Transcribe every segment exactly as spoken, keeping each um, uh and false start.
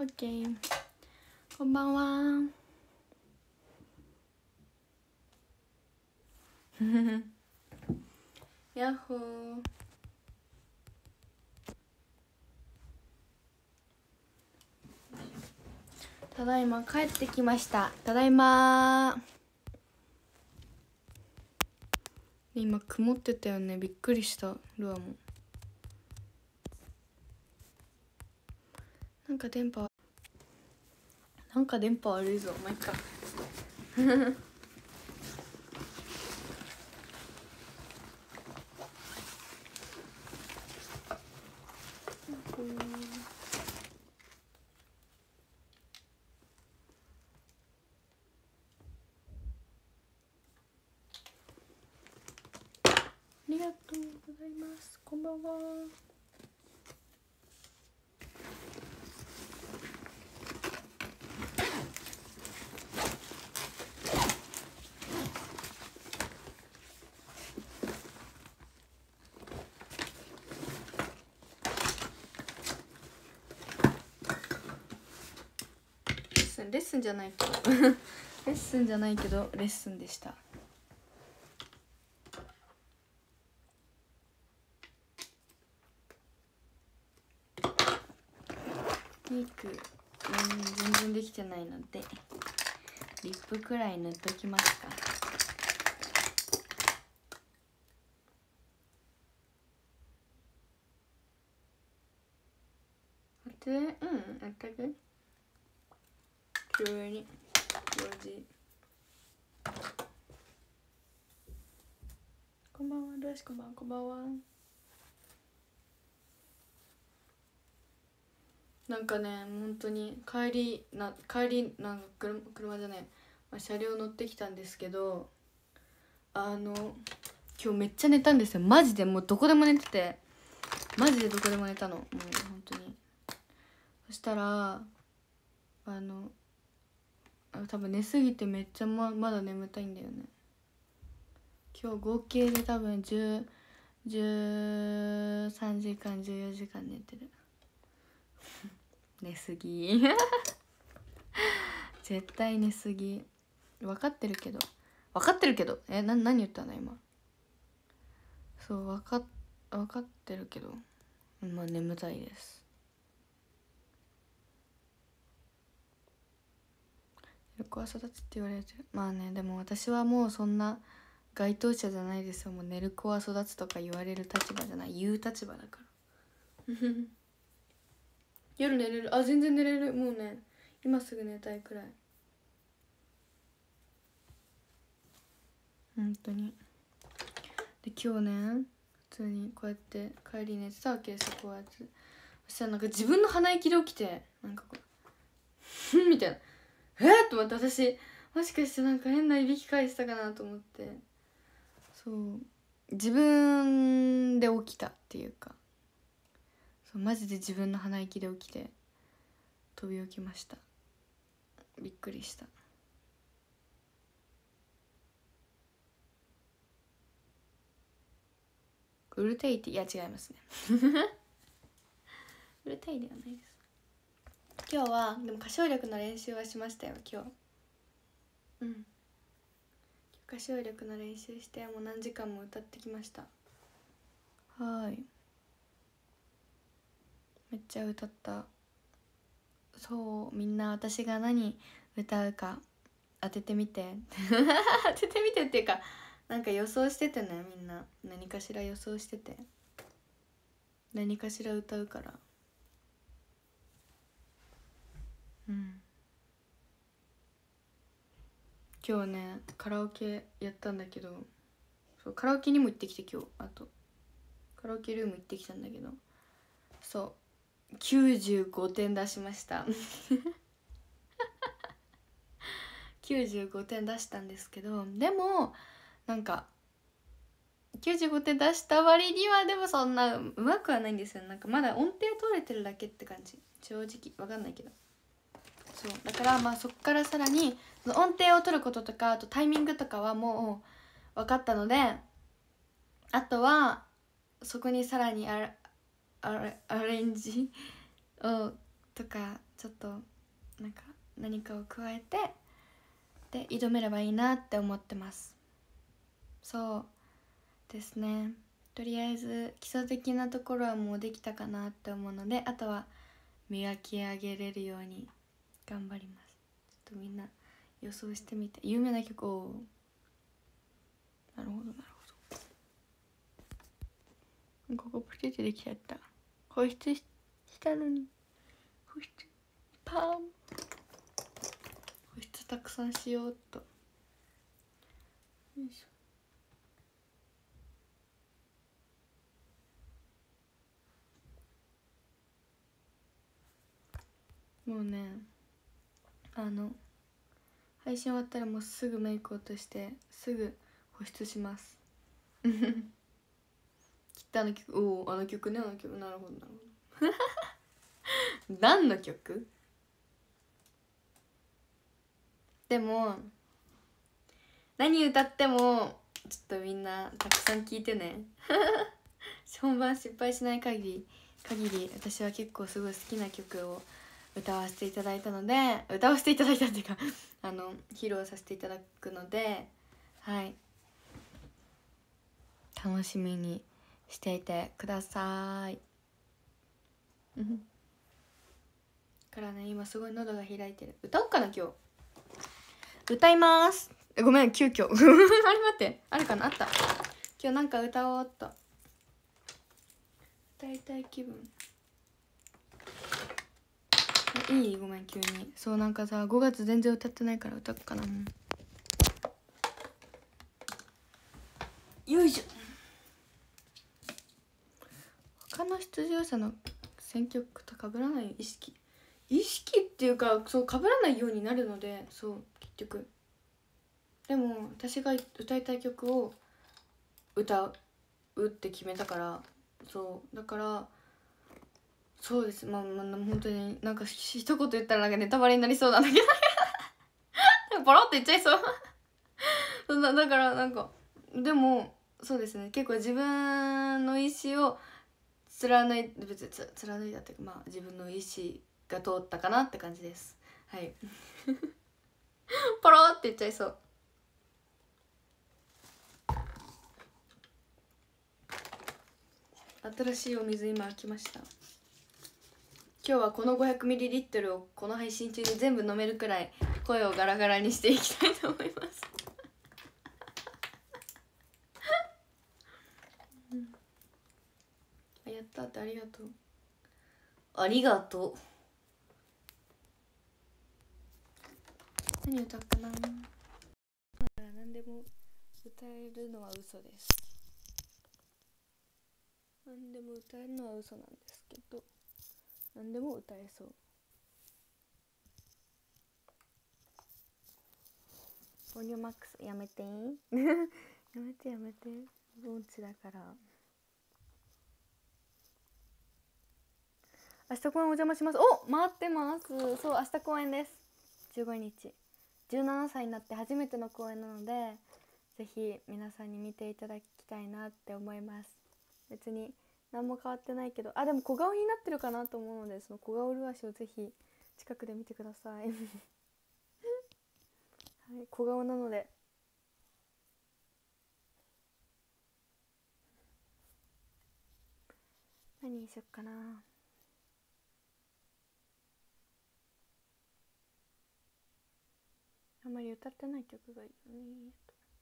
オッケー。こんばんは。やっほー。ただいま帰ってきました。ただいま。今曇ってたよね。びっくりした。ルアもなんか電波なんか電波悪いぞ。まあ、いっか。ありがとうございます。こんばんは。レッスンレッスンじゃないけどレッスンじゃないけどレッスンでした。メイク、うん、全然できてないのでリップくらい塗っときますか。あってうんあったく急によじ。こんばんは。どうしこんばんは。こんばんは。なんかね本当に帰りな帰りなんか車車じゃない、まあ、車両乗ってきたんですけど、あの今日めっちゃ寝たんですよ。マジでもうどこでも寝てて、マジでどこでも寝たの。もう本当に。そしたらあの多分寝すぎてめっちゃ ま, まだ眠たいんだよね。今日合計で多分じゅう、じゅうさんじかんじゅうよじかん寝てる。寝すぎ絶対寝すぎ。分かってるけど分かってるけどえな何言ったの今。そう分か分かってるけどまあ眠たいです。寝る子は育つって言われてる。まあねでも私はもうそんな該当者じゃないですよ。もう寝る子は育つとか言われる立場じゃない、言う立場だから夜寝れる。あ全然寝れる。もうね今すぐ寝たいくらい。本当に。で今日ね普通にこうやって帰り寝てたわけですよ。こうやってそしたらなんか自分の鼻息で起きてなんかこうみたいなえっと思って、私もしかしてなんか変ないびき返したかなと思って、そう自分で起きたっていうか、そうマジで自分の鼻息で起きて飛び起きました。びっくりした。うるたいっていや違いますねうるたいではないです。今日はでも歌唱力の練習はしましたよ今日。うん歌唱力の練習してもう何時間も歌ってきました。はいめっちゃ歌った。そうみんな私が何歌うか当ててみて当ててみてっていうかなんか予想しててね。みんな何かしら予想してて何かしら歌うから。うん今日ねカラオケやったんだけど、そうカラオケにも行ってきて今日あとカラオケルーム行ってきたんだけど、そうきゅうじゅうごてん出しましたきゅうじゅうごてん出したんですけど、でもなんかきゅうじゅうごてん出した割にはでもそんなうまくはないんですよ。なんかまだ音程取れてるだけって感じ。正直わかんないけど、そうだからまあそっからさらに音程を取ることとかあとタイミングとかはもう分かったので、あとはそこにさらにアレアレアレンジをとかちょっとなんか何かを加えてで挑めればいいなって思ってます。そうですね。とりあえず基礎的なところはもうできたかなって思うので、あとは磨き上げれるように頑張ります。ちょっとみんな予想してみて。有名な曲を、なるほどなるほど。ここプチってできちゃった。保湿したのに保湿パーン、保湿たくさんしようっと。よいしょ。もうね、あの配信終わったらもうすぐメイク落としてすぐ保湿します。きっとあの曲、おおあの曲ね、あの曲、なるほどなるほど何の曲？でも何歌ってもちょっとみんなたくさん聴いてね本番失敗しない限り限り私は結構すごい好きな曲を歌わせていただいたので、歌わせていただいたっていうかあの披露させていただくので、はい、楽しみにしていてくださいからね、今すごい喉が開いてる。歌おうかな今日。歌います。ごめん急遽あれ待ってあるかな、あった。今日なんか歌おうっと。歌いたい気分いい？ごめん急に。そうなんかさごがつ全然歌ってないから歌おうかな。よいしょ。他の出場者の選曲と被らない意識意識っていうか、そう被らないようになるので、そう結局でも私が歌いたい曲を歌うって決めたから、そうだからそうです。まあ、まあ、本当になんか一言言ったらなんかネタバレになりそうなんだけどポロって言っちゃいそうそんなだからなんかでもそうですね、結構自分の意思を貫い別に貫いたっていうか、まあ自分の意思が通ったかなって感じです。はいポロって言っちゃいそう。新しいお水今開きました。今日はこの ごひゃくミリリットル をこの配信中に全部飲めるくらい声をガラガラにしていきたいと思いますあ、やったってありがとうありがとう。何歌うかな。何でも歌えるのは嘘です。何でも歌えるのは嘘なんですけど、何でも歌えそう。ボリュームマックスやめてやめてやめて音痴だから。明日公演お邪魔します。お待ってます。そう明日公演です。じゅうごにちじゅうななさいになって初めての公演なので、ぜひ皆さんに見ていただきたいなって思います。別に何も変わってないけど、あでも小顔になってるかなと思うので、その小顔ルアシをぜひ近くで見てくださいはい、小顔なので。何にしよっかな。あんまり歌ってない曲がいいよね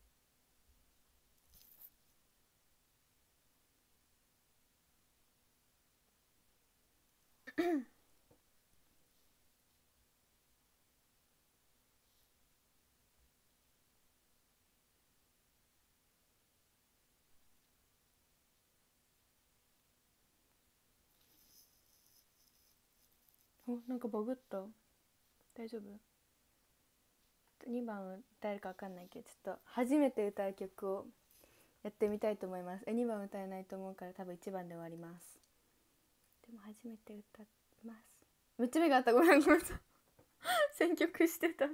お、なんかバグった。大丈夫？にばん歌えるか分かんないけど、ちょっと初めて歌う曲をやってみたいと思います。えにばん歌えないと思うから多分いちばんで終わります。でも初めて歌います。めっちゃ目があった。ごめんごめん選曲してた。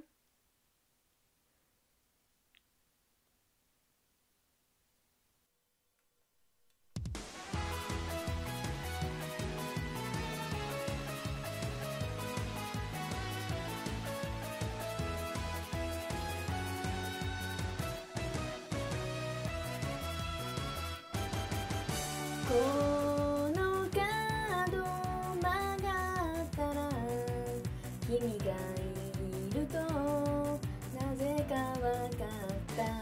この角曲がったら君がいるとなぜかわかった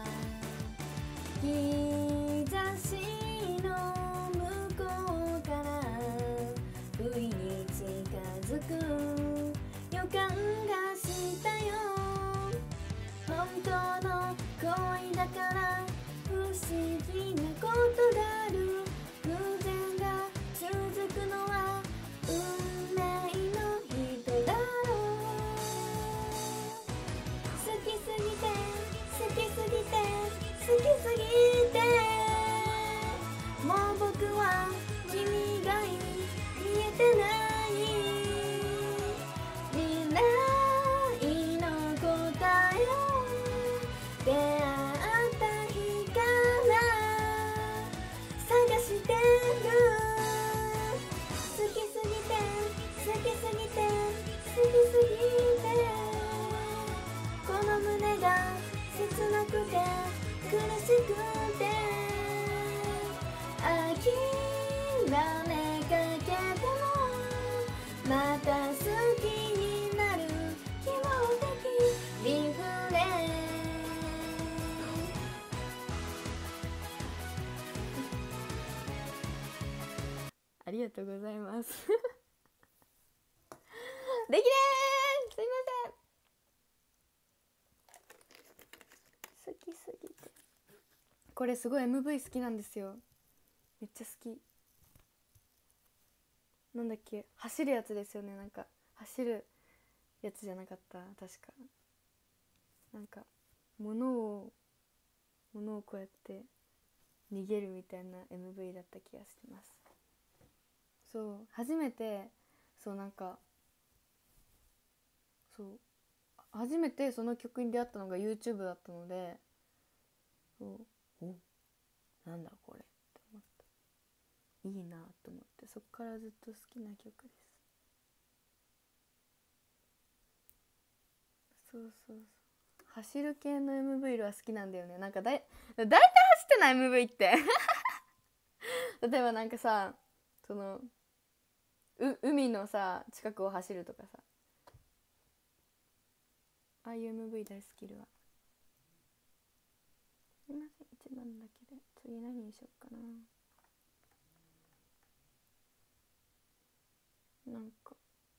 日差しの向こうから不意に近づく予感がしたよ本当の恋だから不思議なことがある偶然が続くのは運命の人だろう好きすぎて好きすぎて好きすぎてもう僕は君以外見えてない未来の答えを出会った日から探してる好きすぎて好きすぎて好きすぎてこの胸が切なくて苦しくて諦めかけてもまた好きになる希望的リフレありがとうございますできれーすいません好きすぎてこれすごい エムブイ 好きなんですよめっちゃ好きなんだっけ走るやつですよねなんか走るやつじゃなかった確かなんか物を物をこうやって逃げるみたいな エムブイ だった気がしてますそう初めてそうなんかそう初めてその曲に出会ったのが YouTube だったのでそうおなんだこれって思ったいいなと思ってそっからずっと好きな曲ですそうそうそう走る系の エムブイ は好きなんだよねなんかだいだいたい走ってない エムブイ って例えばなんかさそのう海のさ近くを走るとかさああいう エムブイ 大好きるわすいませんいちばんだけで次何にしよっかななんか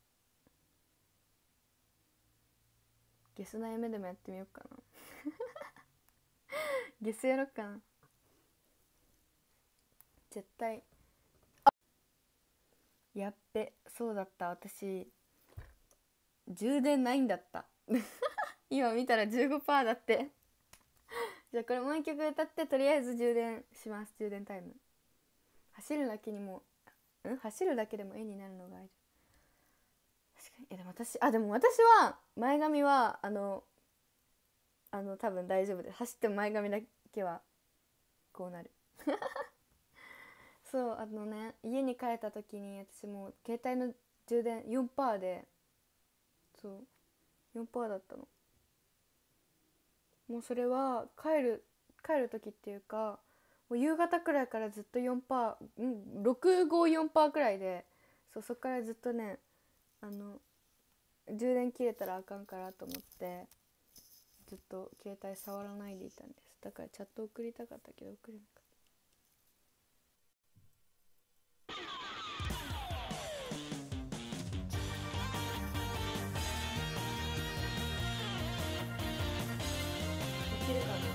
ゲスな夢でもやってみようかなゲスやろっかな絶対あやっべそうだった私充電ないんだった今見たら じゅうごパーセント だってじゃあこれもう一曲歌ってとりあえず充電します充電タイム走るだけにもん走るだけでも絵になるのがある確かにえでも私あでも私は前髪はあのあの多分大丈夫です走っても前髪だけはこうなるそうあのね家に帰った時に私もう携帯の充電 よんパーセント でそう よんパーセント だったのもうそれは帰る帰る時っていうかもう夕方くらいからずっと よんパーセント んろくごよんパーセント くらいでそうそっからずっとねあの充電切れたらあかんからと思ってずっと携帯触らないでいたんですだからチャット送りたかったけど送れなかったできるかな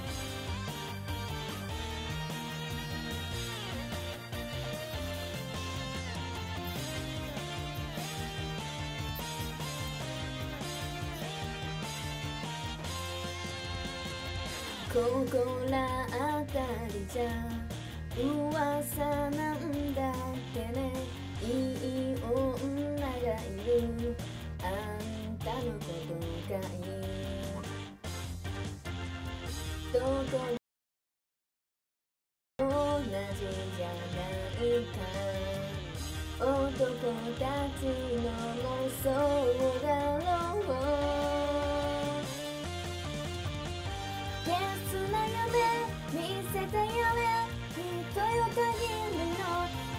ここらあたりじゃ噂なんだってねいい女がいるあんたのことがいいどこに同じじゃないか男たちの妄想だろうゲスな夢見せた夢人よ限りの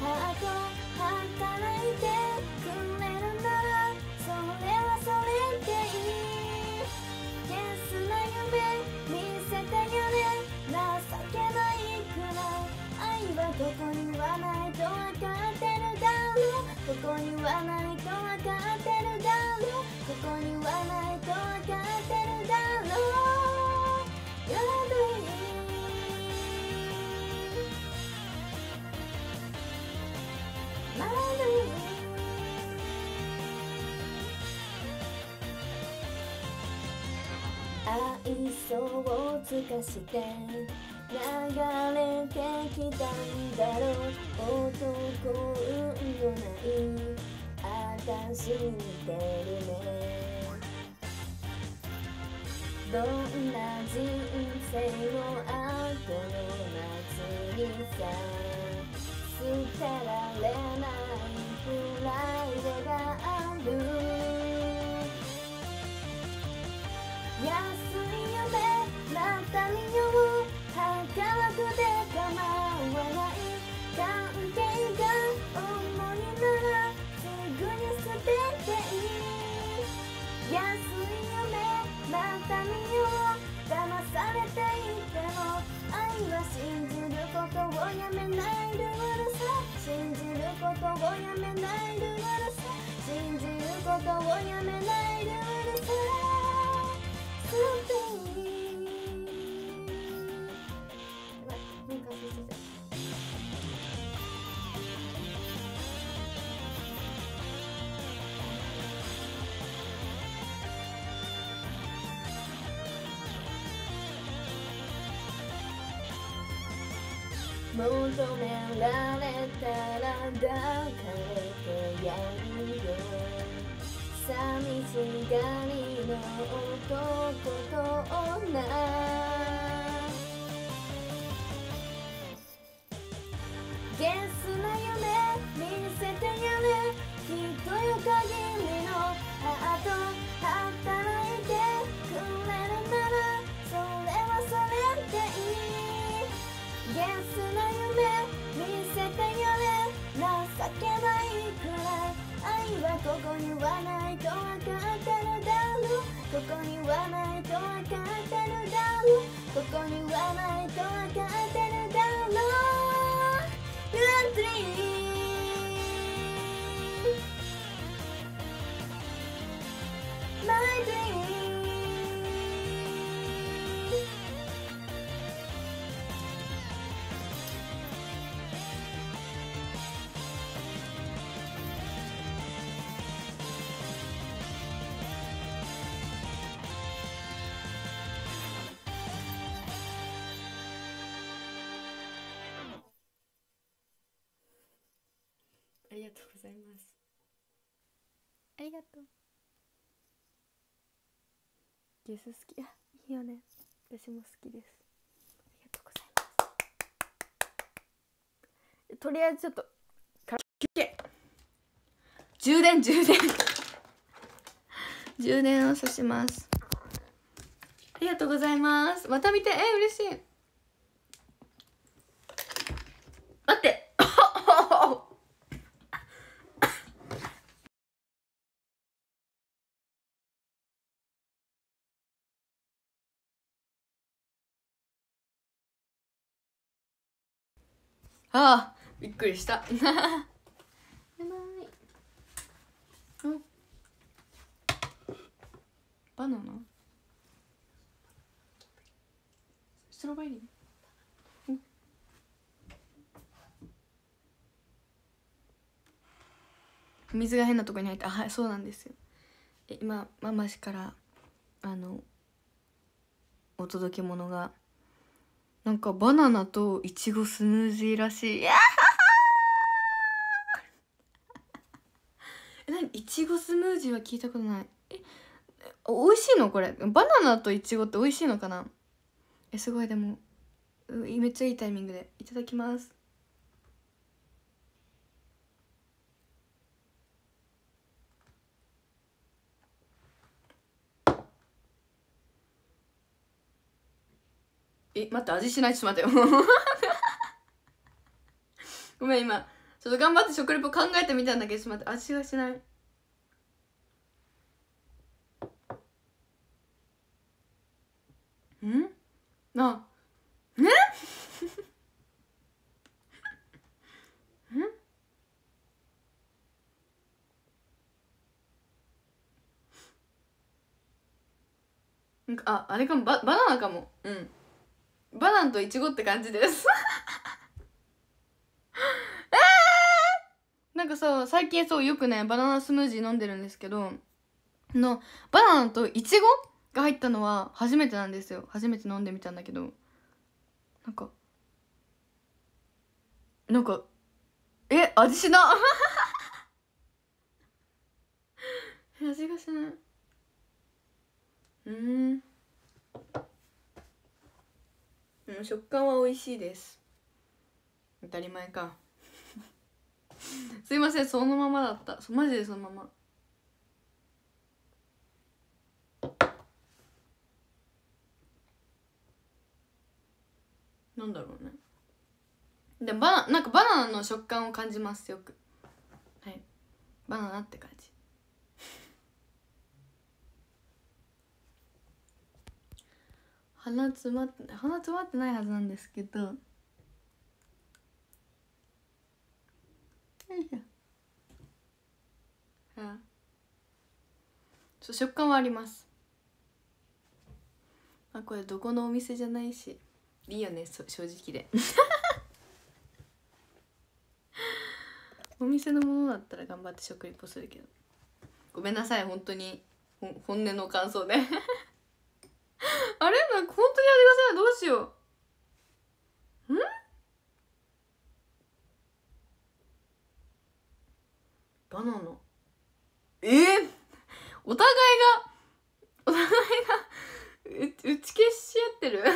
愛想を尽かして流れてきたんだろう。男運のない私に似てるね。どんな人生も後の夏にさ捨てられないプライドがある。安い夢また見よう。儚くて構わない関係が重いならすぐに捨てていい。安い夢また見よう。騙されていても愛は信じることをやめないルールさ。信じることをやめないルールさ。信じることをやめないルールさ。ステイなんか忘れてた。求められたら抱かれてやるよ。寂しがりの男と女ゲスな夢見せてやれ。きっとよ限りのハート働いてくれるならそれはそれでいい。ゲスな夢見せてやれ。情けないくらい愛はここにはないとわかってるだろう。ここにはないとわかってるだろう。ここにはないとわかってるだろう。Your dream My dreamありがとうございます。ありがとう。ゲス好き。あ、いいよね。私も好きです。ありがとうございます。とりあえずちょっと休憩。充電充電充電をさします。ありがとうございます。また見て。え、嬉しい。待ってああ、びっくりしたやばい。んバナナストロベリー。水が変なとこに入って、あ、はい、そうなんですよ。え今ママ氏からあのお届け物がなんかバナナといちごスムージーらしい。いやえ、なにいちごスムージーは聞いたことない。え、美味しいのこれ。バナナといちごって美味しいのかな。え、すごい。でもめっちゃいいタイミングでいただきます。え、待って、味しない。ちょっと待ってよごめん、今ちょっと頑張って食レポ考えてみたんだけど、ちょっと待って、味がしない。んあねんあ、あれかも。バ、バナナかも。うん、バナナとイチゴって感じですえー、なんかさ、最近そうよくねバナナスムージー飲んでるんですけどのバナナとイチゴが入ったのは初めてなんですよ。初めて飲んでみたんだけど、なんかなんかえ味しな味がしない。うん、うん、食感は美味しいです。当たり前かすいません、そのままだった。マジでそのまま。なんだろうね。でバナなんかバナナの食感を感じますよく。はい、バナナって感じ鼻詰まって鼻詰まってないはずなんですけど、よいしょ。あ、そう食感はあります。あ、これどこのお店じゃないしいいよね、そ正直でお店のものだったら頑張って食リポするけど、ごめんなさい本当にほ本音の感想であれなんか本当に味がしない。どうしよう。んバナナえー、お互いがお互いがう打ち消し合ってるそういう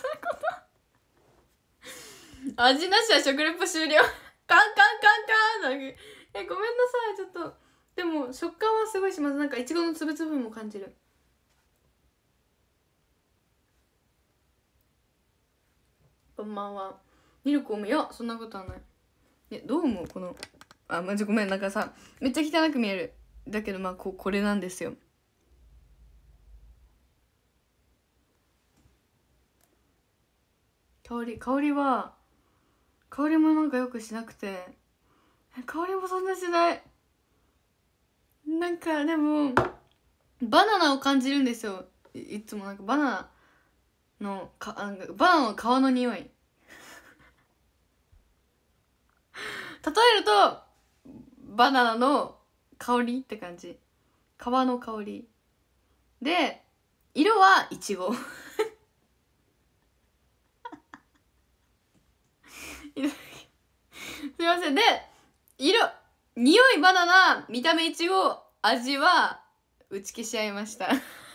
こと味なしは食レポ終了カンカンカンカンだけえごめんなさい。ちょっとでも食感はすごいします。なんかいちごのつぶつぶも感じる。こんばんは。ミルク多め。いやそんなことはない。えどう思うこのあマジごめん、なんかさめっちゃ汚く見える。だけどまあここれなんですよ。香り香りは香りもなんかよくしなくて、香りもそんなしない。なんかでもバナナを感じるんですよ。 い, いつもなんかバナナのかなんかバナナの皮の匂い例えるとバナナの香りって感じ。皮の香りで色はイチゴすいません。で色匂いバナナ、見た目イチゴ、味は打ち消し合いました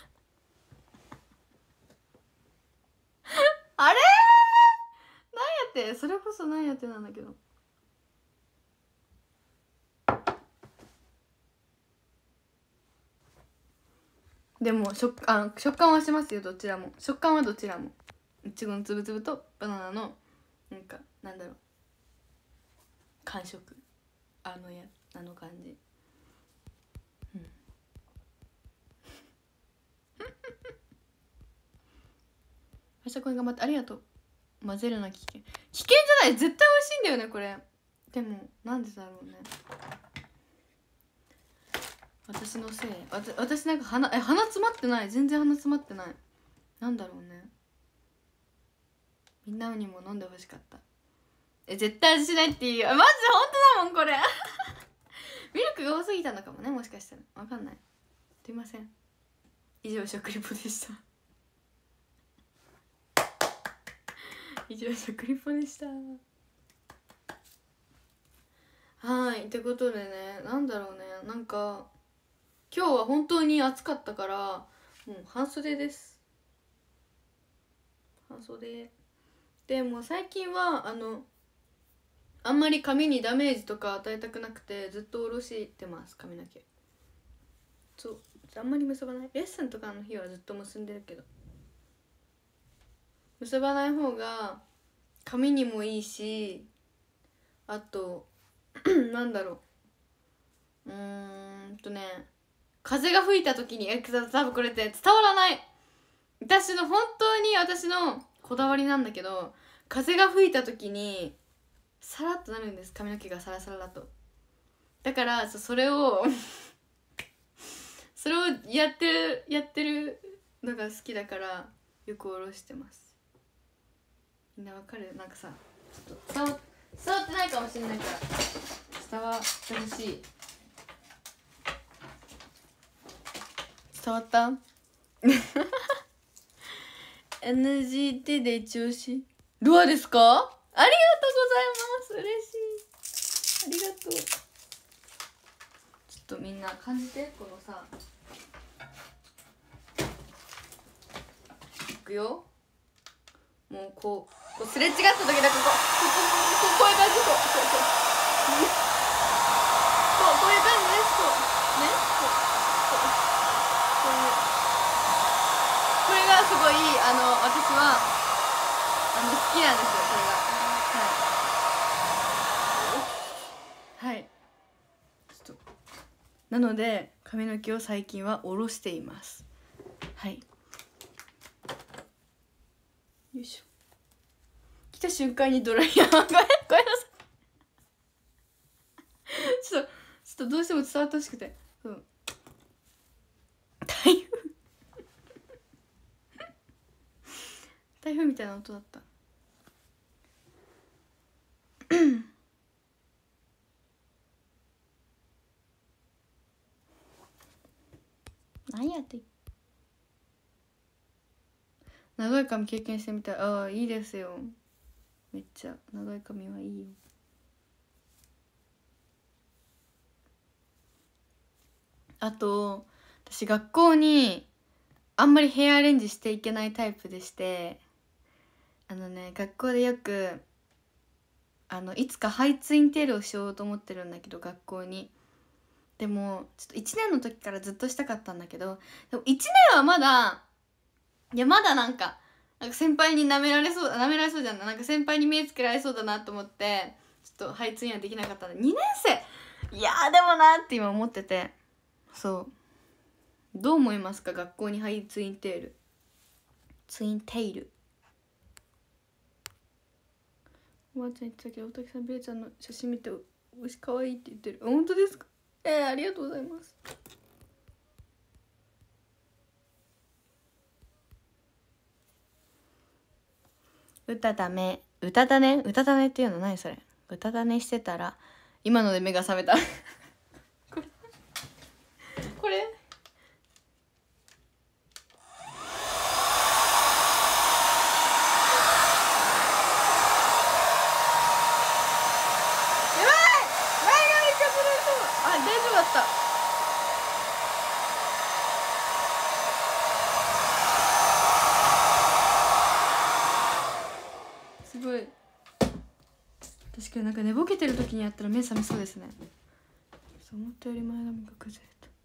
あれなんやって、それこそなんやってなんだけど。でも食あ食感はしますよ。どちらも食感はどちらもいちごのつぶつぶとバナナのなんかなんだろう感触、あのやあの感じ、うん明日これ頑張ってありがとう。混ぜるな危険危険じゃない、絶対美味しいんだよねこれ。でもなんでだろうね、私のせい。わた私なんか鼻え鼻詰まってない。全然鼻詰まってない。なんだろうね。みんなにも飲んでほしかった。え絶対味しないっていう。マジ本当だもんこれミルクが多すぎたのかもね、もしかしたら。わかんない。すいません。以上食リポでした以上食リポでした。はいってことでね、なんだろうね、なんか今日は本当に暑かったからもう半袖です。半袖でもう最近はあのあんまり髪にダメージとか与えたくなくてずっと下ろしてます髪の毛。そうあんまり結ばない。レッスンとかの日はずっと結んでるけど、結ばない方が髪にもいいし、あとなんだろううーんとね風が吹いた時にえ多分これって伝わらない。私の本当に私のこだわりなんだけど、風が吹いた時にサラッとなるんです、髪の毛がサラサラだと。だからそれをそれをやってるやってるのが好きだからよく下ろしてます。みんなわかる？なんかさちょっと伝わ伝わってないかもしれないから伝わってほしい。伝わった？ エヌジーティー で一押しルアですか？ありがとうございます。嬉しい。ありがとう。ちょっとみんな感じて、このさ、いくよ。もうこう、こうすれ違った時だけここ、ここ、ここ、こういう感じ、そう、そう、そう。そう、こういう感じです。そう。ね。そう。そう。こういう。これがすごい、あの、私は、あの、好きなんですよ、これが。はい。はい。ちょっと。なので、髪の毛を最近は下ろしています。はい。よいしょ。来た瞬間にドライヤー。ごめん、ごめんなさい。ちょっと、ちょっとどうしても伝わってほしくて。うん。台風台風みたいな音だった。何やって。長い髪経験してみたい。ああ、いいですよ。めっちゃ長い髪はいいよ。あと私学校にあんまりヘアアレンジしていけないタイプでして、あのね、学校でよくあのいつかハイツインテールをしようと思ってるんだけど、学校に。でもちょっといちねんの時からずっとしたかったんだけど、でもいちねんはまだ、いやまだなんかなんか先輩に舐められそう舐められそうじゃん。なんか先輩に目つけられそうだなと思って、ちょっとハイツインはできなかったんで、にねん生いやーでもなーって今思ってて。そう、どう思いますか？学校にハイツインテール、ツインテール。おばあちゃん言ってたけど、大竹さんベイちゃんの写真見て牛可愛いって言ってる。本当ですか？えー、ありがとうございます。歌だめ歌だね歌だねっていうの何それ？歌だねしてたら今ので目が覚めた。これこれすごい。確かになんか寝ぼけてる時にやったら目覚めそうですね。思ったより前髪が崩れた。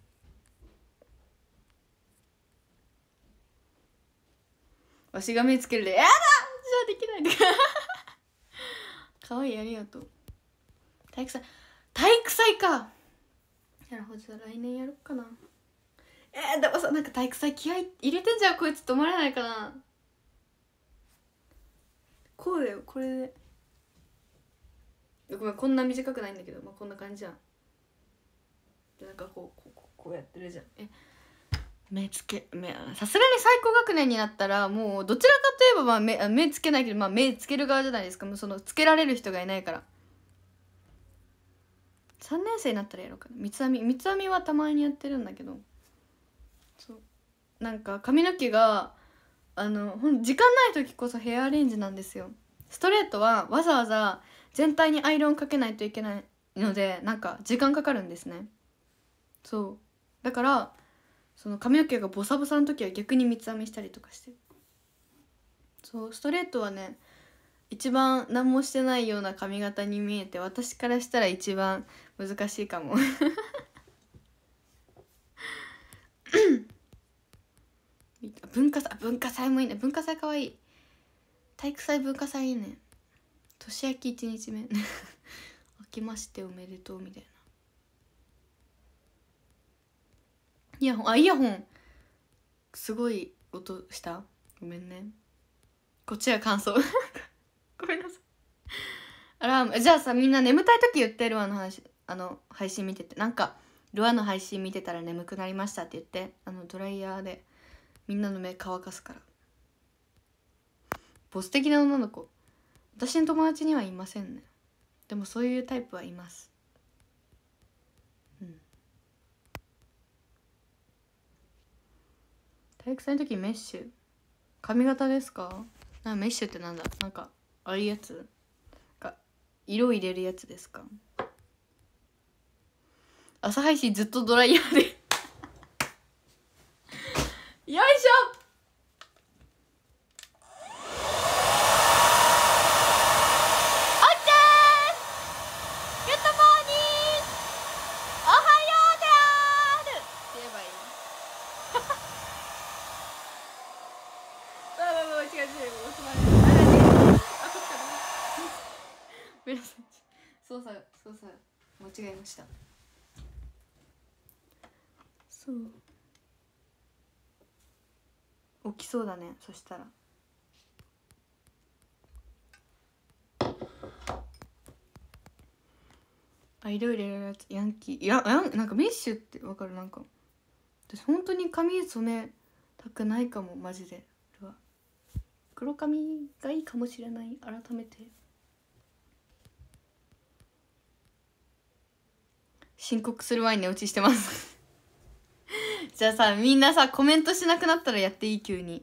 わしが目つけるで、やだじゃあできないで。かわいい、ありがとう。体育祭体育祭か。なるほど、じゃあ来年やろっかな。えー、でもさ、なんか体育祭気合い入れてんじゃんこいつって思われないかな。こうだよ、これで。ごめん、こんな短くないんだけど、まあ、こんな感じじゃん。でなんかこうこうこうやってるじゃん。え目つけ目さすがに最高学年になったらもうどちらかといえばまあ 目, 目つけないけど、まあ、目つける側じゃないですか。もうそのつけられる人がいないから。さんねん生になったらやろうかな。三つ編み三つ編みはたまにやってるんだけど、そうなんか髪の毛があのほん時間ない時こそヘアアレンジなんですよ。ストレートはわざわざ全体にアイロンかけないといけないので、なんか時間かかるんですね。そうだからその髪の毛がボサボサの時は逆に三つ編みしたりとかして。そうストレートはね一番何もしてないような髪型に見えて、私からしたら一番難しいかも。文化祭文化祭もいいね。文化祭かわいい。体育祭文化祭いいね。年明けいちにちめ。明けましておめでとうみたいな。イヤホンあイヤホンすごい音した。ごめんね。こっちは感想。ごめんなさい。アラームじゃあさ、みんな眠たい時言ってルアの話、あの配信見てて、なんかルアの配信見てたら眠くなりましたって言って、あのドライヤーでみんなの目乾かすから。ボス的な女の子私の友達にはいませんね。でもそういうタイプはいます。うん体育祭の時メッシュ髪型ですか？なメッシュってなんだ、なんかああいうやつか、色入れるやつですか？朝配信ずっとドライヤーでよいしょ。そうさそうさ間違えました。そう起きそうだね。そしたらあ、色入れるやつヤンキー、いややんなんかメッシュってわかる？なんか私本当に髪染めたくないかもマジで。これは黒髪がいいかもしれない。改めて申告する前に寝落ちしてますじゃあさ、みんなさコメントしなくなったらやっていい？急に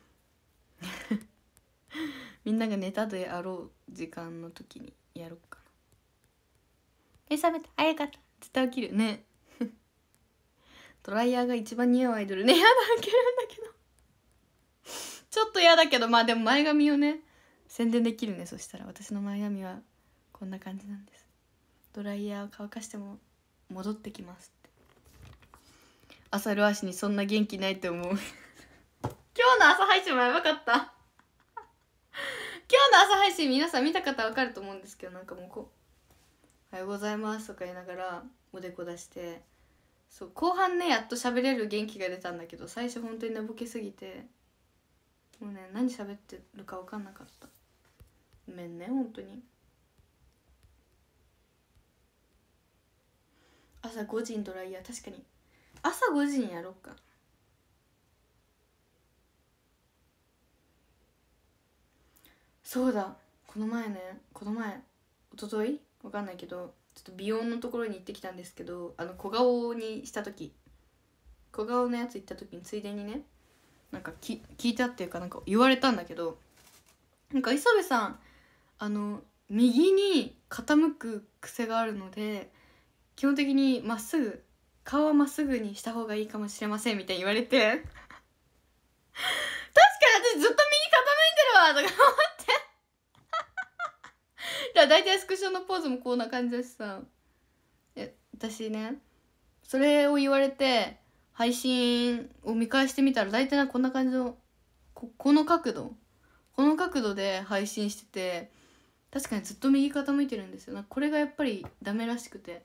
みんなが寝たであろう時間の時にやろうかな。え、覚めた、早かった、絶対起きるねドライヤーが一番似合うアイドルね。やだ、開けるんだけどちょっと嫌だけど、まあでも前髪をね宣伝できるね。そしたら私の前髪はこんな感じなんです。ドライヤーを乾かしても戻ってきますって。朝ルアシにそんな元気ないと思う今日の朝配信もやばかった今日の朝配信皆さん見た方わかると思うんですけど、なんかもうこう「おはようございます」とか言いながらおでこ出して、そう後半ねやっと喋れる元気が出たんだけど、最初本当に寝ぼけすぎてもうね何喋ってるか分かんなかった。ごめんね本当に。朝ごじにドライヤー、確かに朝ごじにやろうか。そうだ、この前ねこの前一昨日分かんないけどちょっと美容のところに行ってきたんですけど、あの小顔にした時小顔のやつ行った時についでにねなんかき聞いたっていうかなんか言われたんだけど、なんか磯部さんあの右に傾く癖があるので基本的にまっすぐ顔はまっすぐにした方がいいかもしれませんみたいに言われて確かに私ずっと右傾いてるわとか思ってだ大体スクショのポーズもこんな感じだしさ、え私ねそれを言われて配信を見返してみたら大体なんかこんな感じの こ, この角度この角度で配信してて、確かにずっと右傾いてるんですよ。なんかこれがやっぱりダメらしくて、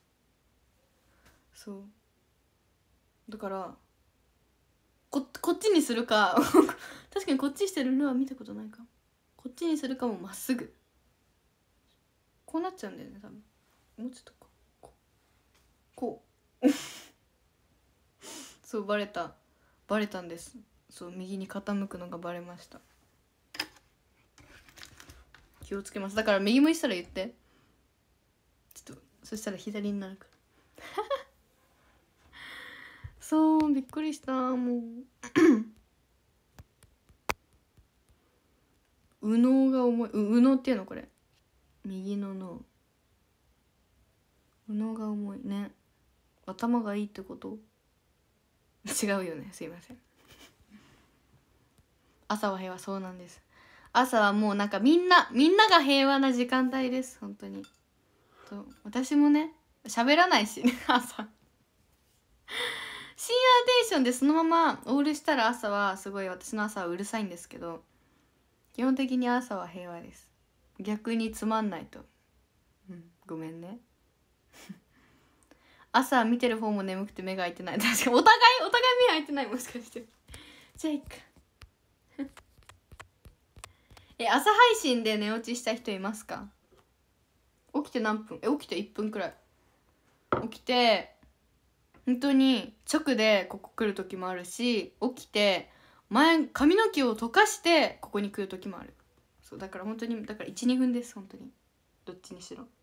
そうだからここっちにするか確かにこっちしてるのは見たことないか。こっちにするかもまっすぐこうなっちゃうんだよね多分。もうちょっとこうこうそうバレたバレたんです。そう右に傾くのがバレました。気をつけます。だから右向いたら言って、ちょっとそしたら左になるからそうびっくりしたもう右脳が重い。右脳っていうのこれ右の脳。右脳が重いね。頭がいいってこと違うよね、すいません朝は平和、そうなんです。朝はもうなんかみんなみんなが平和な時間帯です。本当にそう私もね喋らないしね朝深夜テンションでそのままオールしたら朝はすごい私の朝はうるさいんですけど、基本的に朝は平和です。逆につまんないと、うん、ごめんね朝見てる方も眠くて目が開いてない。確かにお互いお互い目開いてない。もしかしてじゃあいっかえ朝配信で寝落ちした人いますか？起きて何分？え起きていっぷんくらい。起きて本当に直でここ来る時もあるし、起きて前髪の毛を溶かしてここに来る時もある。そうだから本当にだからいちにふんです。本当にどっちにしろ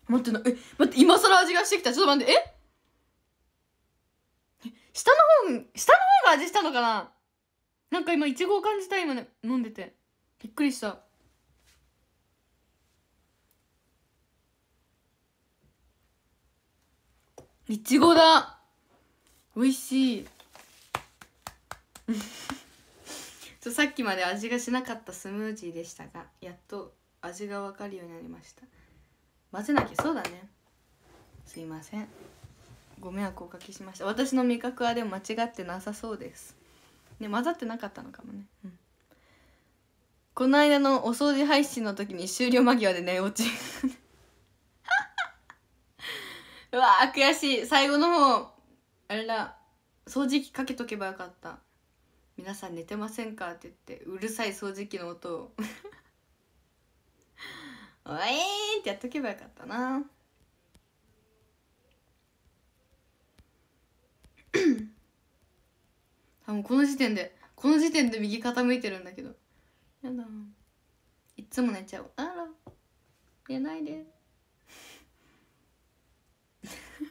待ってな、え待って、今更味がしてきた。ちょっと待って、え下の方下の方が味したのかな。なんか今いちごを感じた。今ね飲んでてびっくりした。いちごだ。美味しいちょさっきまで味がしなかったスムージーでしたが、やっと味が分かるようになりました。混ぜなきゃ。そうだね、すいません、ご迷惑をおかけしました。私の味覚はでも間違ってなさそうですね。混ざってなかったのかもね、うん、この間のお掃除配信の時に終了間際で寝落ちうわー悔しい。最後の方あれだ、掃除機かけとけばよかった。皆さん寝てませんかって言ってうるさい掃除機の音をおいーってやっとけばよかったなあ、もうこの時点でこの時点で右傾いてるんだけど、やだ、いっつも寝ちゃう。あら寝ないでやーこ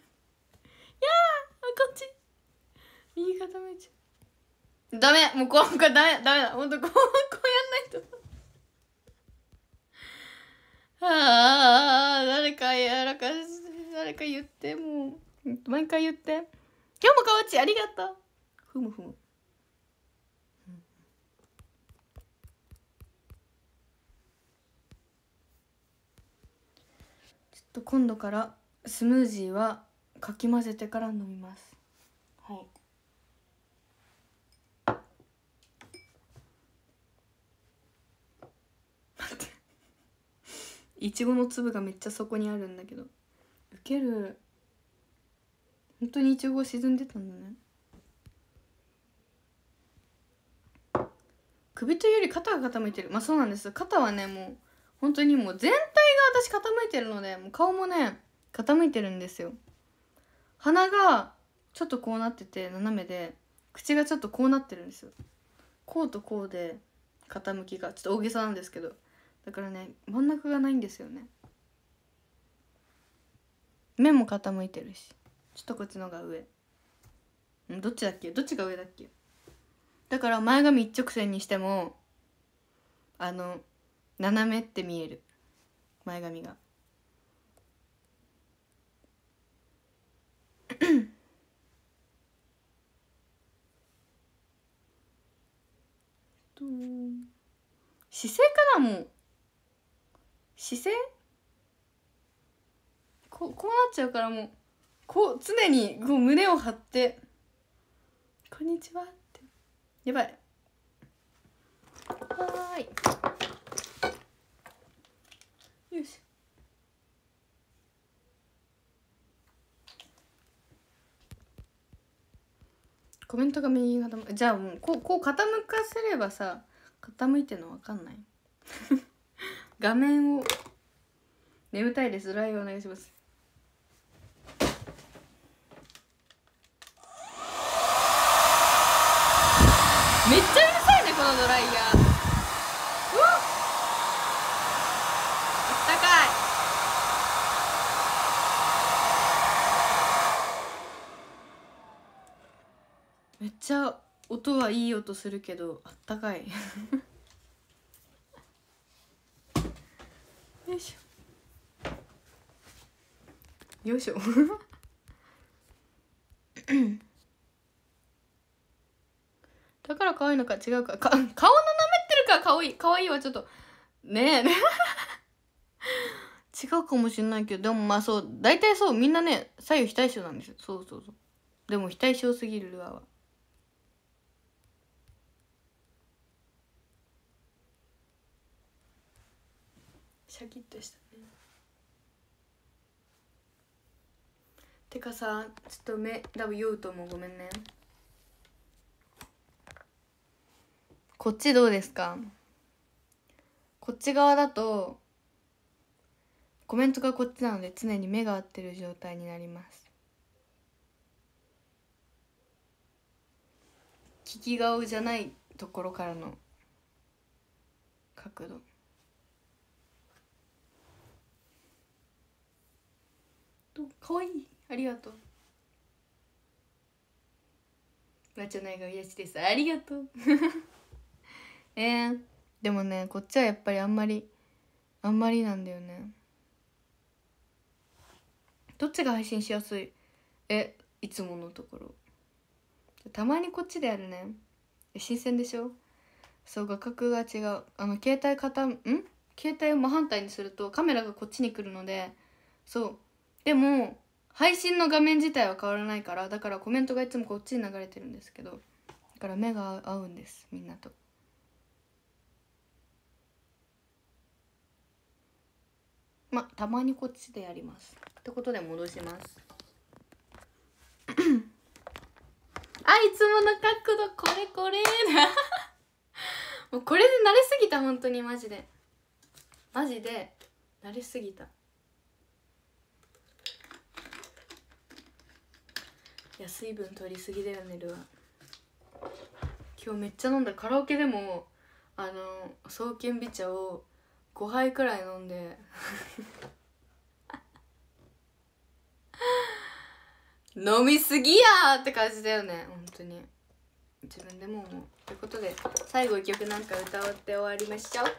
っち右傾いちゃう。ダメ、もうこうこれダメダメだ、ほんとこうこうやんないとああ誰かやらか誰か言って、もう毎回言って。今日もかわちありがとう。ふむふむ、うん、ちょっと今度からスムージーはかき混ぜてから飲みます。はい、待っていちごの粒がめっちゃそこにあるんだけど、ウケる。本当にいちご沈んでたんだね。首というより肩が傾いてる。まあそうなんです。肩はね、もう本当にもう全体が私傾いてるので、もう顔もね傾いてるんですよ。鼻がちょっとこうなってて斜めで、口がちょっとこうなってるんですよ。こうとこうで傾きがちょっと大げさなんですけど、だからね真ん中がないんですよね。目も傾いてるし、ちょっとこっちのが上。んどっちだっけ、どっちが上だっけ。だから前髪一直線にしてもあの斜めって見える、前髪がと姿勢かな。もう姿勢こうこうなっちゃうから、もうこう常にこう胸を張って「こんにちは」ってやばい。はーい、よいしょ。コメントが右傾む。じゃあもうこうこう傾かせればさ、傾いてるの分かんない画面を。眠たいです。ライブお願いします。めっちゃうるさいねこのドライヤー。うわっあったかい。めっちゃ音はいい音するけどあったかいよいしょよいしょだから可愛いのか違うか、か顔の舐めてるから可愛い可愛いはちょっとねえ違うかもしれないけど、でもまあそう大体そうみんなね左右非対称なんですよ。そうそうそう。でも非対称すぎるルアーはシャキッとしたね。てかさ、ちょっと目多分酔うと思う、ごめんね。こっちどうですか。こっち側だとコメントがこっちなので常に目が合ってる状態になります。利き顔じゃないところからの角度。 かわいい、ありがとう。マチョな笑顔癒しです、ありがとうえー、でもねこっちはやっぱりあんまりあんまりなんだよね。どっちが配信しやすい？え、いつものところ。たまにこっちでやるね。新鮮でしょ。そう、画角が違う。あの携帯傾ん携帯を真反対にするとカメラがこっちに来るので、そうでも配信の画面自体は変わらないから、だからコメントがいつもこっちに流れてるんですけど、だから目が合うんです、みんなと。またまにこっちでやりますってことで戻しますあ、いつもの角度これこれもうこれで慣れすぎた、本当にマジでマジで慣れすぎた。いや水分取りすぎだよねルア。今日めっちゃ飲んだ。カラオケでもあの爽健美茶をごはいくらい飲んで飲みすぎやーって感じだよね本当に、自分でも思う。ということで最後一曲なんか歌って終わりましょう。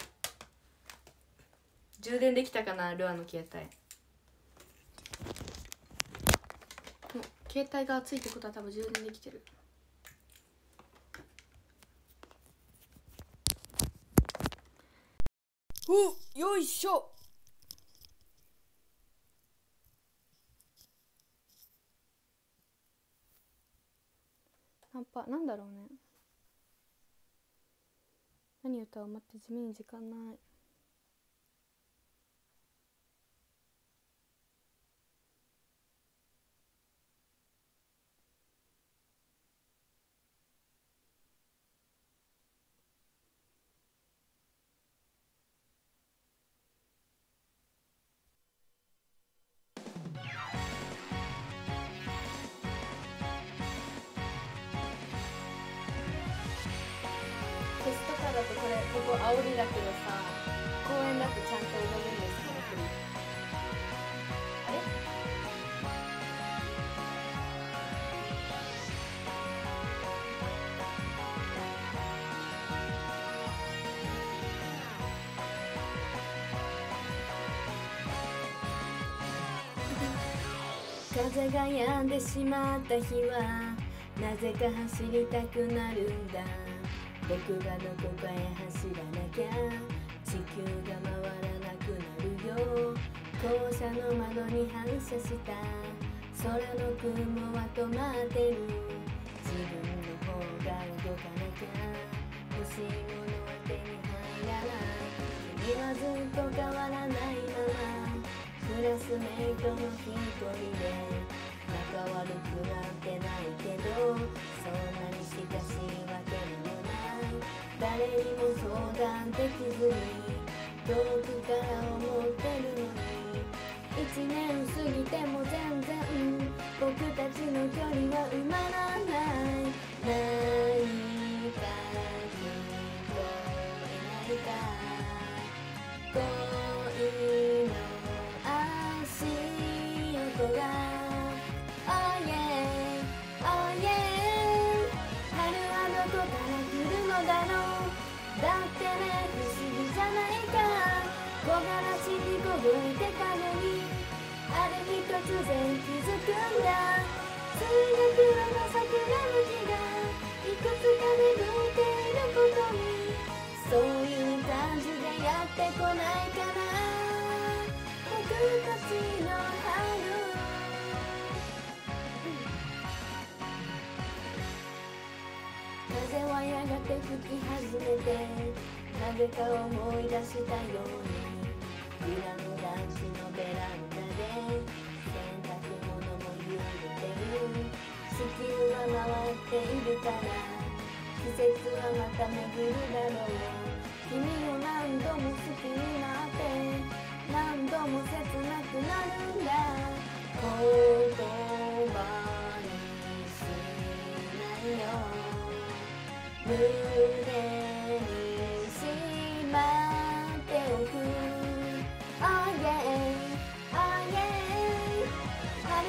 充電できたかなルアの携帯。もう携帯が熱いってことは多分充電できてる。お、よいしょ。なんぱなんだろうね。何歌う？待って、地味に時間ない。テストカーだとこれ、ここ煽りだけどさ、公園だとちゃんと踊るんです、この振り。あれ？風が止んでしまった日はなぜか走りたくなるんだ。僕がどこかへ走らなきゃ地球が回らなくなるよ。校舎の窓に反射した空の雲は止まってる。自分の方が動かなきゃ欲しいものは手に入らない。君はずっと変わらないままクラスメイトの一人で仲悪くなんてないけど、そんなに親しいわけでもない。誰にも相談できずに遠くから思ってるのに、一年過ぎても全然僕たちの距離は埋まらない。何か聞こえないか、恋の足音が Oh yeah, oh yeah 春はどこから来るのだろう。だってね不思議じゃないか。木枯らしに凍えてたのにあれに突然気づくんだ。数学の桜の木がいくつかで吹いていることに、そういう感じでやってこないかな僕たちの春。風はやがて吹き始めてなぜか思い出したように、裏の団地のベランダで洗濯物も揺れてる。地球は回っているから季節はまた巡るだろう。君を何度も好きになって何度も切なくなるんだ。言葉にしないよ、胸にしまっておく。Oh yeah, oh yeah 春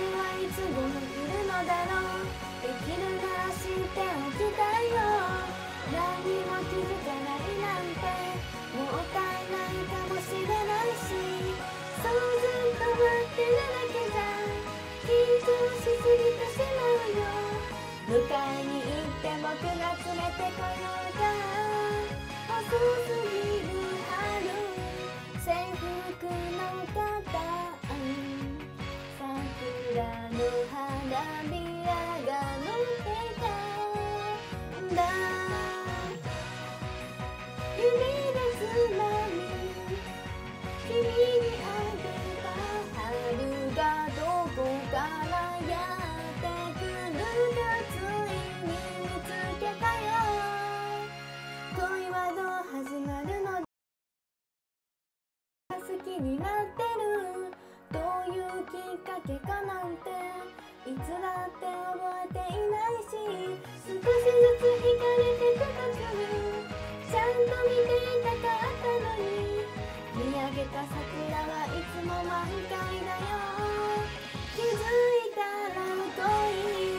気になってる。どういうきっかけかなんていつだって覚えていないし、少しずつ惹かれてく途中、ちゃんと見ていたかったのに、見上げた桜はいつも満開だよ。気づいたら恋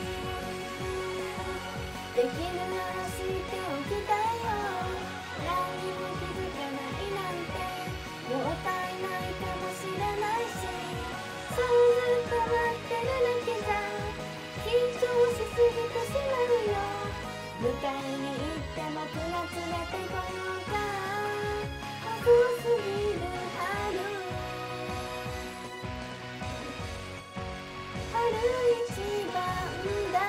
できるなら知っておきたいよ。何にも気づかないなんてもったいないかもしれないし、そうずっと待ってるだけじゃ緊張しすぎてしまうよ。迎えに行ってもくら連れてこようか。遅すぎる春、春一番だ。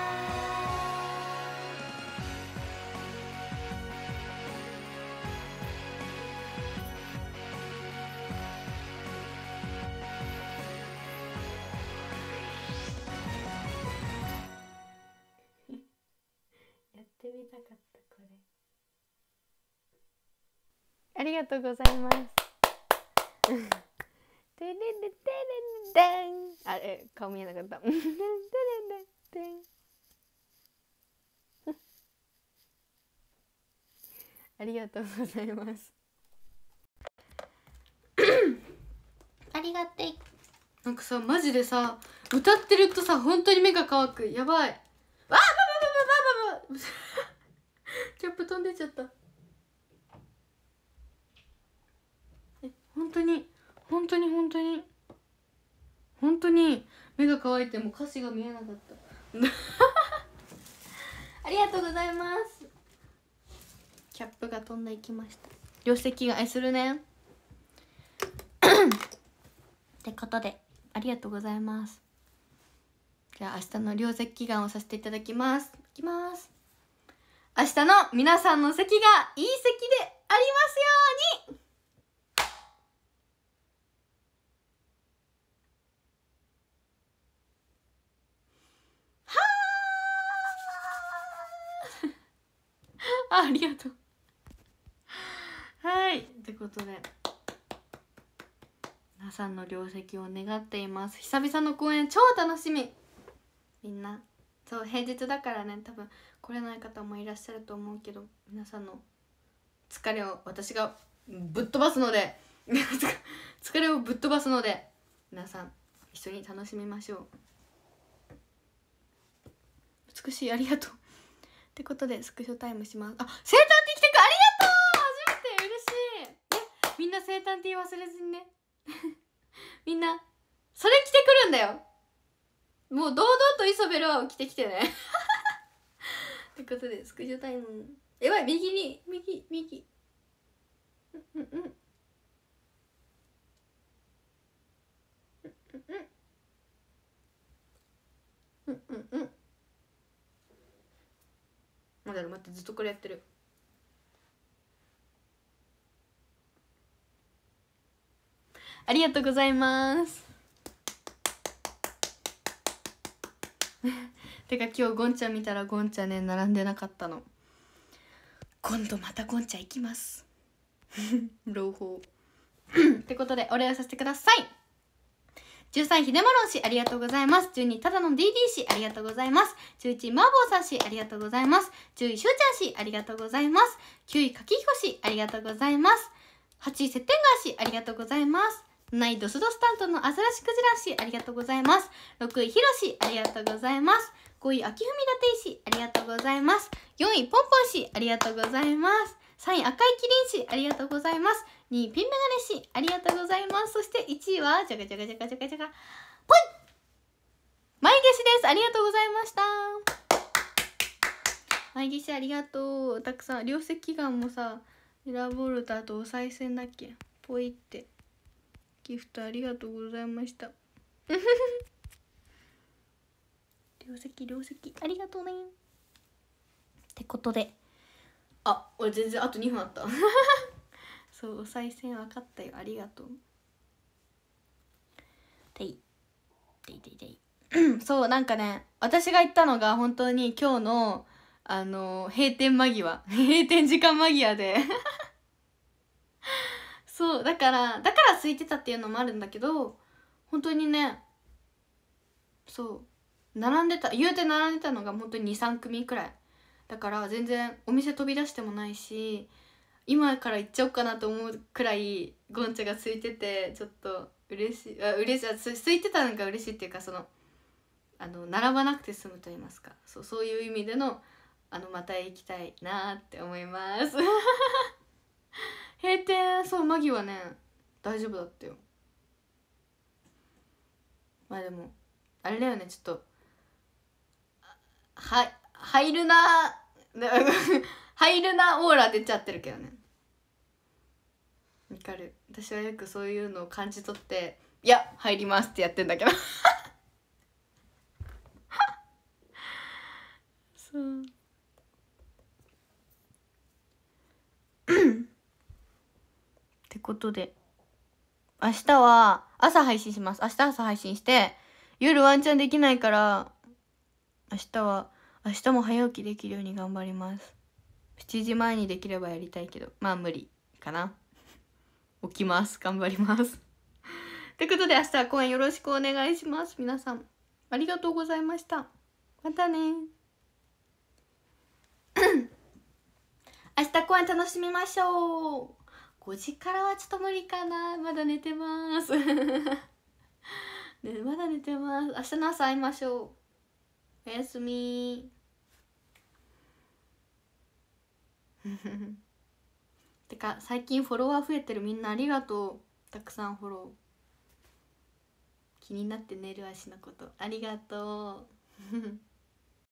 やってみたかったこれ。ありがとうございます。てれれてれれでん。あれ顔見えなかった。てれれでん。ありがとうございます。ありがてい。なんかさマジでさ歌ってるとさ本当に目が乾く。やばい。わあばばばばばばばキャップ飛んでっちゃった。え本当に本当に本当に本当に目が乾いても歌詞が見えなかったありがとうございます。キャップが飛んでいきました。両席が愛するねってことでありがとうございます。じゃあ明日の両席祈願をさせていただきます。いきます。明日の皆さんの席がいい席でありますように。はあありがとうはいってことで皆さんの両席を願っています。久々の公演超楽しみ。みんなそう平日だからね多分来れない方もいらっしゃると思うけど、皆さんの疲れを私がぶっ飛ばすので疲れをぶっ飛ばすので皆さん一緒に楽しみましょう。美しいありがとうってことでスクショタイムします。あ生誕ティ来てくありがとう。初めて嬉しい。えみんな生誕ティ忘れずにねみんなそれ着てくるんだよ。もう堂々とイソベルアを着てきてねってことでスクショタイム。やばい右に右右うんうんうんうんうんうん待って待ってずっとこれやってる。ありがとうございますてか今日ゴンちゃん見たらゴンちゃんね並んでなかったの。今度またゴンちゃん行きます朗報ってことでお礼をさせてください。じゅうさんひでまろん氏ありがとうございます。じゅうにただの ディーディー 氏ありがとうございます。じゅういちマーボーさん氏ありがとうございます。じゅういしゅうちゃん氏ありがとうございます。きゅういかきひこ氏ありがとうございます。はちいセッテンガー氏ありがとうございます。なないドスドス担当のアザラシクジラ氏ありがとうございます。ろくいヒロシありがとうございます。ごい秋文立石ありがとうございます。よんいポンポン氏ありがとうございます。さんい赤いキリン氏ありがとうございます。にいピンメガネ氏ありがとうございます。そしていちいはジャガジャガジャガジャガジャガぽい眉毛師です。ありがとうございました。眉毛師ありがとう。たくさん両石祈願もさミラーボールとあとお賽銭だっけぽいってギフトありがとうございました両石両石ありがとうねってことで、あ俺全然あとにふんあったそうお賽銭分かったよ、ありがとう。ていていていていそうなんかね私が言ったのが本当に今日のあの閉店間際閉店時間間際でそうだからだから空いてたっていうのもあるんだけど、本当にね、そう並んでた、言うて並んでたのが本当ににさんくみくらいだから、全然お店飛び出してもないし、今から行っちゃおうかなと思うくらいゴンチャが空いてて、ちょっと嬉しい、あ嬉しい、あす空いてたのが嬉しいっていうか、そのあの並ばなくて済むと言いますか、そう、そういう意味でのあのまた行きたいなって思います閉店そう間際ね大丈夫だったよ。まあでもあれだよね、ちょっとは入るな入るなオーラ出ちゃってるけどね。わかる、私はよくそういうのを感じ取って「いや入ります」ってやってんだけどそうってことで、明日は朝配信します。明日朝配信して、夜ワンチャンできないから明日は明日も早起きできるように頑張ります。しちじまえにできればやりたいけど、まあ無理かな。起きます、頑張りますってことで、明日は公演よろしくお願いします。皆さんありがとうございました。またね明日公演楽しみましょう。ごじからはちょっと無理かな、まだ寝てますね、まだ寝てます。明日の朝会いましょう。おやすみてか最近フォロワー増えてる、みんなありがとう。たくさんフォロー、気になって寝る足のことありがとう